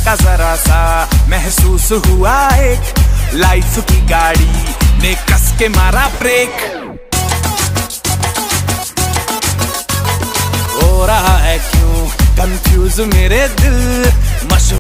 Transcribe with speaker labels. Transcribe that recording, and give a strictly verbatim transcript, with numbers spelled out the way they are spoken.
Speaker 1: झटका जरा सा महसूस हुआ, एक लाइफ की गाड़ी ने कस के मारा ब्रेक। हो रहा है क्यों कंफ्यूज मेरे दिल,